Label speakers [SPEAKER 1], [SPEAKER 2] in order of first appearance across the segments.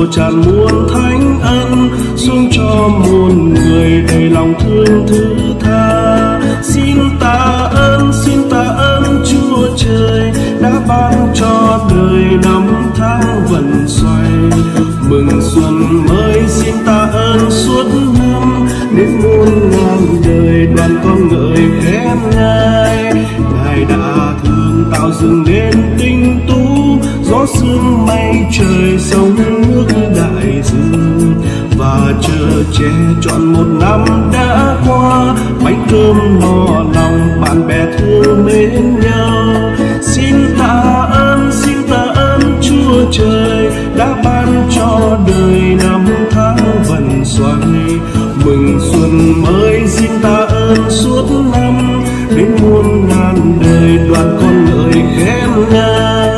[SPEAKER 1] tràn muôn thánh ân xuống cho muôn người đầy lòng thương thứ tha. Xin tạ ơn Chúa trời đã ban cho đời năm tháng vần xoay. Mừng xuân mới xin tạ ơn suốt năm, đến muôn ngàn đời đoàn con ngợi khen Ngài. Ngài đã thương tạo dựng nên tinh tú, gió sương mây trời sông nước đại dương. Và chờ che trọn một năm đã qua, bánh cơm no lòng bạn bè thương mến nhau. Xin tạ ơn Chúa trời đã ban cho đời năm tháng vần xoay. Mừng xuân mới xin tạ ơn suốt năm, đến muôn ngàn đời đoàn con ngợi khen Ngài.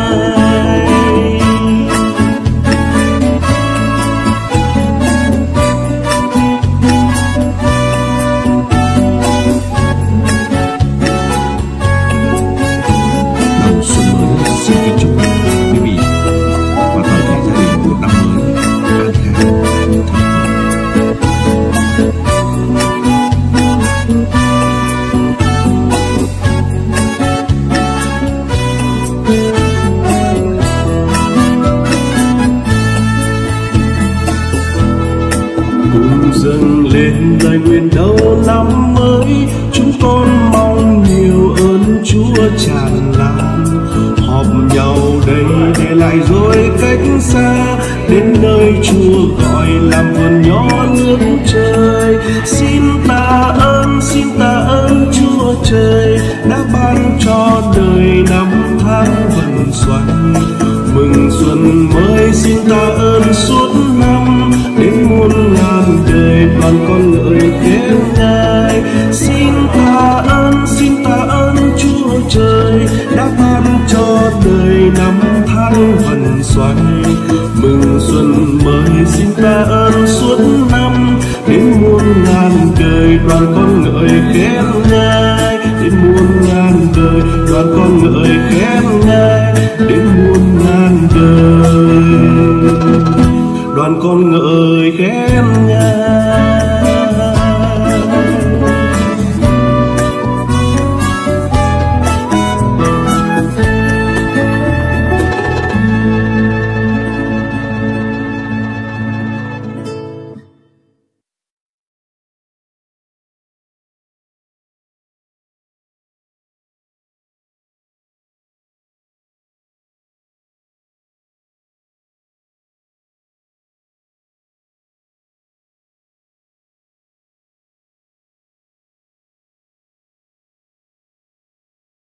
[SPEAKER 1] Dâng lên lời nguyện đầu năm mới, chúng con mong nhiều ơn Chúa tràn lan. Họp nhau đây để lại rồi cách xa, đến nơi Chúa gọi làm vườn nhỏ nước trời. Xin tạ ơn Chúa trời đã ban cho đời năm tháng vần xoay. Mừng xuân mới xin tạ ơn suốt năm, đến muôn ngàn đời đoàn con ngợi khen Ngài. Xin tạ ơn Chúa trời đã ban cho đời năm tháng vần xoay. Mừng xuân mới xin tạ ơn suốt năm, đến muôn ngàn đời đoàn con ngợi khen Ngài. Đến muôn ngàn đời đoàn con ngợi khen Ngài. Đến muôn ngàn đời đoàn con ngợi khen Ngài.